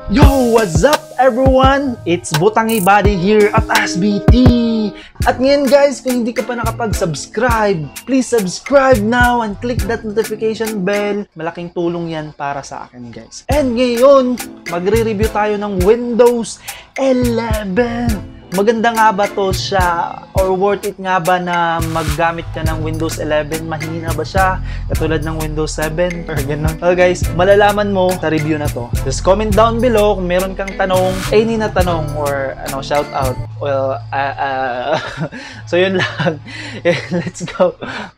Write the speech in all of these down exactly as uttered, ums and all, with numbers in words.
Yo! What's up everyone? It's Butangi Buddy here at S B T. At ngayon guys, kung hindi ka pa nakapag-subscribe, please subscribe now and click that notification bell. Malaking tulong yan para sa akin guys. And ngayon, magre-review tayo ng Windows eleven. Maganda nga ba to siya? Or worth it nga ba na maggamit ka ng Windows eleven? Mahina ba siya? Katulad ng Windows seven? Or ganun. So guys, malalaman mo sa review na to. Just comment down below kung meron kang tanong, any na tanong or ano, shout out. Well, uh, uh, so yun lang. Let's go.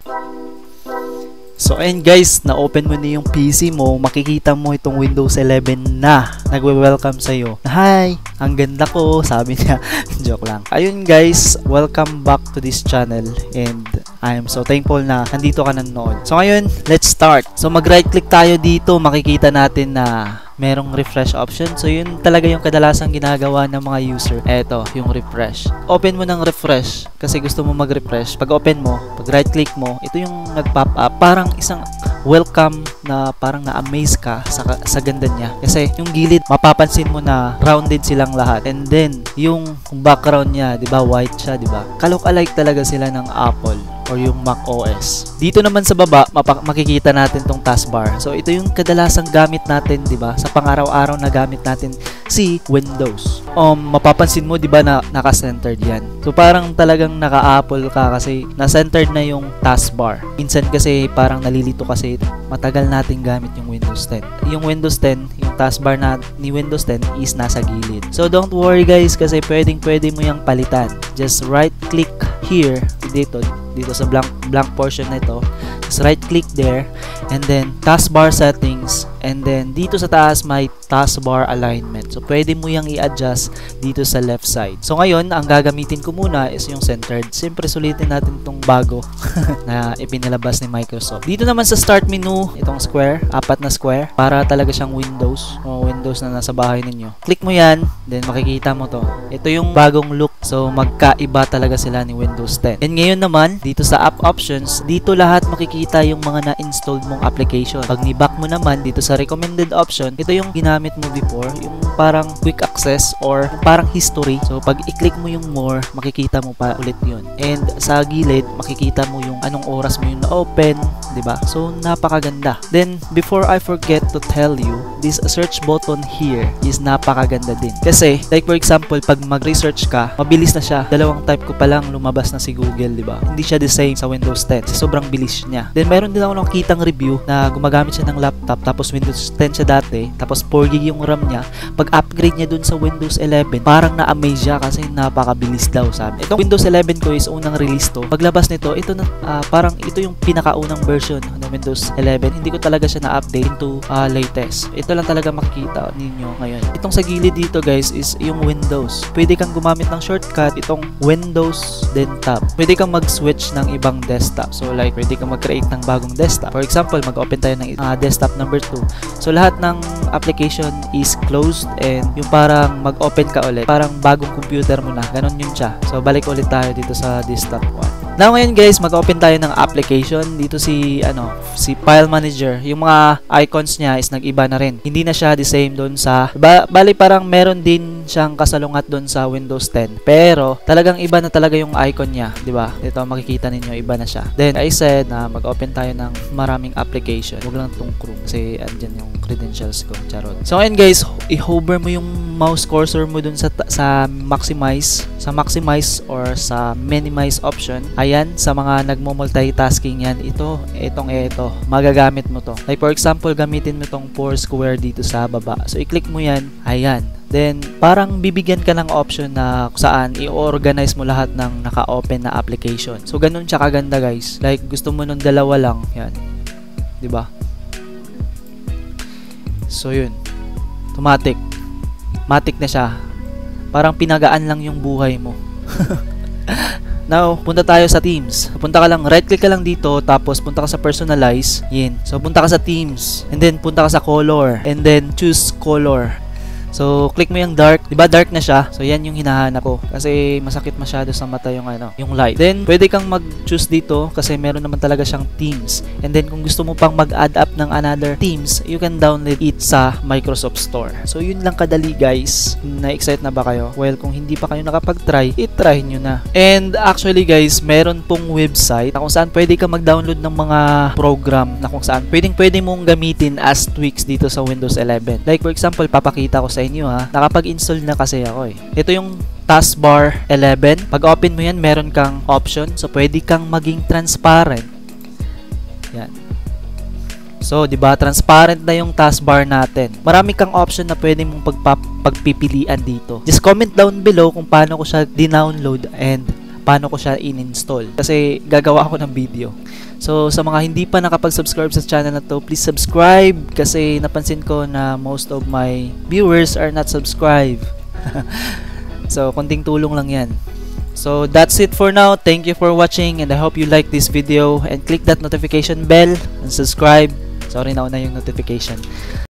So ayun guys, na-open mo na yung P C mo, makikita mo itong Windows eleven na nagwe-welcome sa'yo. Hi! Ang ganda ko, sabi niya. Joke lang. Ayun guys, welcome back to this channel and I am so thankful na nandito ka nanonood. So ngayon, let's start. So mag-right click tayo dito, makikita natin na merong refresh option. So yun talaga yung kadalasang ginagawa ng mga user. Eto, yung refresh. Open mo ng refresh kasi gusto mo mag-refresh. Pag open mo, pag right click mo, ito yung nag-pop up. Parang isang welcome na parang na-amaze ka sa, sa ganda niya. Kasi yung gilid, mapapansin mo na rounded silang lahat. And then, yung background niya, di ba, white siya, di ba? Kalok-alike talaga sila ng Apple or yung Mac O S. Dito naman sa baba, makikita natin tong taskbar. So, ito yung kadalasang gamit natin, di ba? Sa pang-araw-araw na gamit natin si Windows. Um, mapapansin mo, di ba, na naka-centered yan. So, parang talagang naka-Apple ka kasi na-centered na yung taskbar. Minsan kasi parang nalilito kasi matagal natin gamit yung Windows ten. Yung Windows ten, yung taskbar na ni Windows ten is nasa gilid. So, don't worry guys kasi pwedeng-pwede mo yung palitan. Just right-click here, dito, dito sa blank blank portion na ito. Just right click there and then taskbar settings and then dito sa taas may taskbar alignment. So pwede mo yang i-adjust dito sa left side. So ngayon, ang gagamitin ko muna is yung centered. Siyempre sulitin natin itong bago na ipinalabas ni Microsoft. Dito naman sa start menu, itong square, apat na square para talaga siyang Windows o Windows na nasa bahay ninyo. Click mo yan, then makikita mo to. Ito yung bagong look. So magkaiba talaga sila ni Windows ten. And ngayon naman, dito sa app options, dito lahat makikita yung mga na-installed mong application. Pag ni-back mo naman dito sa recommended option, ito yung ginamit mo before, yung parang quick access or parang history. So pag i-click mo yung more, makikita mo pa ulit yun. And sa gilid, makikita mo yung anong oras mo yung na-open, diba? So napakaganda. Then before I forget to tell you, this search button here is napakaganda din. Kasi like for example, pag mag-research ka, mabilis na siya. Dalawang type ko pa lang lumabas na si Google, diba? Hindi siya the same sa Windows ten. Kasi sobrang bilis niya. Then meron din ako nakitang review na gumagamit siya ng laptop tapos Windows ten siya dati tapos four gig yung RAM niya. Pag upgrade niya dun sa Windows eleven, parang na-amaze siya kasi napakabilis daw, sabi. Itong Windows eleven ko is unang release to. Paglabas nito, ito na uh, parang ito yung pinakaunang version ng Windows eleven. Hindi ko talaga siya na-update into uh, latest. Ito lang talaga makikita ninyo ngayon. Itong sa gilid dito guys is yung Windows. Pwede kang gumamit ng shortcut, itong Windows then tab. Pwede kang mag-switch ng ibang desktop. So like pwede kang mag-create ng bagong desktop. For example, mag-open tayo ng uh, desktop number two. So lahat ng application is closed and yung parang mag-open ka ulit. Parang bagong computer mo na. Ganon yun siya. So balik ulit tayo dito sa desktop one. Now ngayon guys, mag-open tayo ng application. Dito si ano, si File Manager. Yung mga icons niya is nag-iba na rin. Hindi na siya the same doon sa ba, bali parang meron din siyang kasalungat doon sa Windows ten. Pero talagang iba na talaga yung icon niya, 'di ba? Dito makikita ninyo iba na siya. Then I said na mag-open tayo ng maraming application. Huwag lang tong Chrome kasi andyan yung credentials ko, charot. So ngayon guys, i-hover mo yung mouse cursor mo doon sa sa maximize, sa maximize or sa minimize option. Ayan, sa mga nagmo-multitasking yan, ito, itong ito, magagamit mo to. Like for example, gamitin mo tong four square dito sa baba. So i-click mo yan, ayan. Then, parang bibigyan ka ng option na saan i-organize mo lahat ng naka-open na application. So, ganun siya kaganda guys. Like, gusto mo nung dalawa lang. Yan. Diba? So, yun. Automatic. Matic na siya. Parang pinagaan lang yung buhay mo. Now, punta tayo sa Teams. Punta ka lang, right click ka lang dito, tapos punta ka sa Personalize. Yan. So, punta ka sa Teams. And then, punta ka sa Color. And then, choose Color. So, click mo yung dark. Diba dark na siya? So, yan yung hinahanap ko. Kasi masakit masyado sa mata yung ano, yung light. Then, pwede kang mag-choose dito kasi meron naman talaga siyang themes. And then, kung gusto mo pang mag-add up ng another themes, you can download it sa Microsoft Store. So, yun lang kadali guys. Na-excite na ba kayo? Well, kung hindi pa kayo nakapag-try, i-try nyo na. And actually guys, meron pong website na kung saan pwede ka mag-download ng mga program na kung saan pwedeng pwede mong gamitin as tweaks dito sa Windows eleven. Like for example, papakita ko sa inyo ha. Nakapag-install na kasi ako eh. Ito yung Taskbar eleven. Pag open mo yan, meron kang option. So, pwede kang maging transparent. Yan. So, 'di ba, transparent na yung taskbar natin. Marami kang option na pwede mong pagpa- pagpipilian dito. Just comment down below kung paano ko siya di-download and paano ko siya in-install. Kasi gagawa ako ng video. So, sa mga hindi pa nakapag-subscribe sa channel na to, please subscribe kasi napansin ko na most of my viewers are not subscribed. So, konting tulong lang yan. So, that's it for now. Thank you for watching and I hope you like this video and click that notification bell and subscribe. Sorry, nauna yung notification.